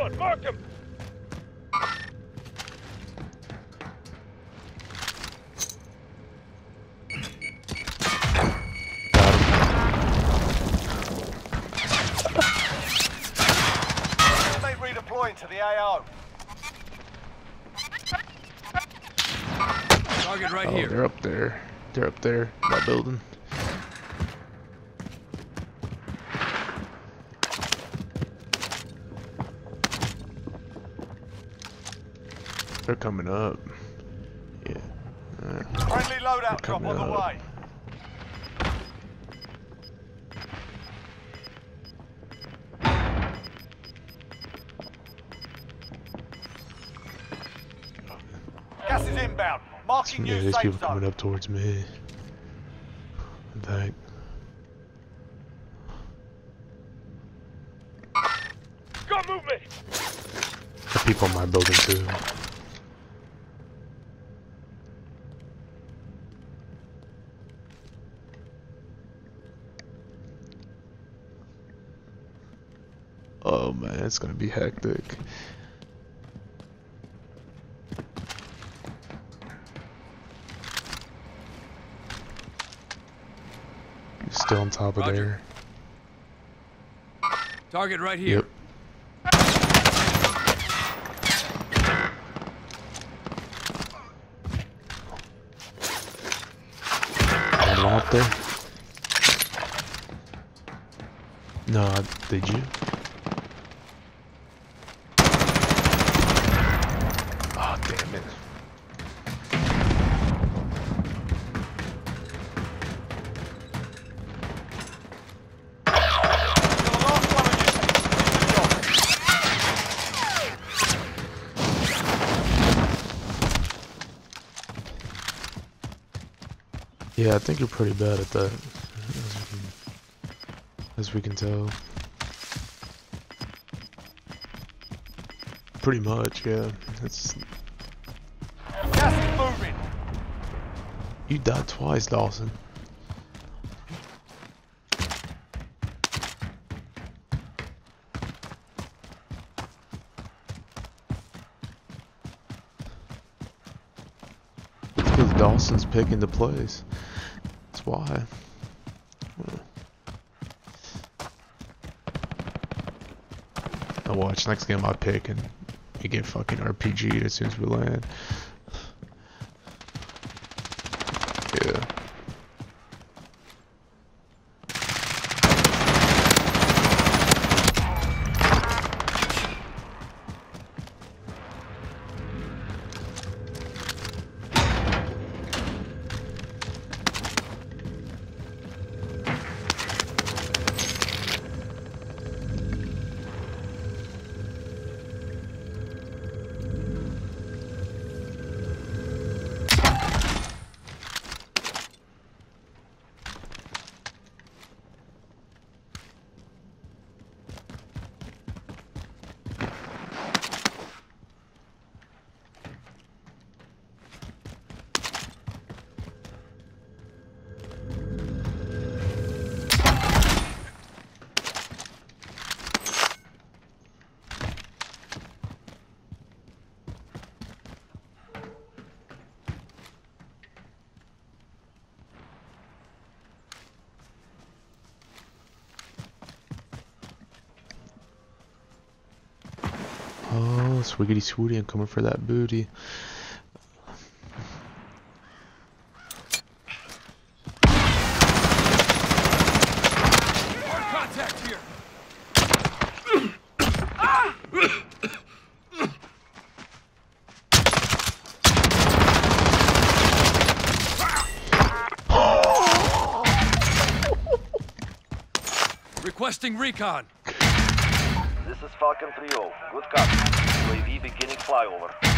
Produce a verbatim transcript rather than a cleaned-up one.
one, mark him! They redeploying to the A O. Target right Oh, here. they're up there. They're up there, that building. They're coming up. Yeah. Uh, Friendly loadout drop coming on the up. way. Gas is inbound. Marking yeah, new there's safe people zone. coming up towards me. In fact, Got movement! there are people in my building too. Oh man, it's gonna be hectic. Still on top of Roger. there. Target right here. Yep. Anyone up there? No, I- did you? Oh, damn it. You're the last one of you. Yeah, I think you're pretty bad at that. As we can, as we can tell. Pretty much, yeah. It's Gas is moving. you died twice, Dawson. It's because Dawson's picking the place. That's why. Now watch, next game I pick and you get fucking R P G'd as soon as we land. Yeah. Oh, swiggity swooty, I'm coming for that booty. Contact here. Requesting recon. This is Falcon three oh. Good copy. U A V beginning flyover.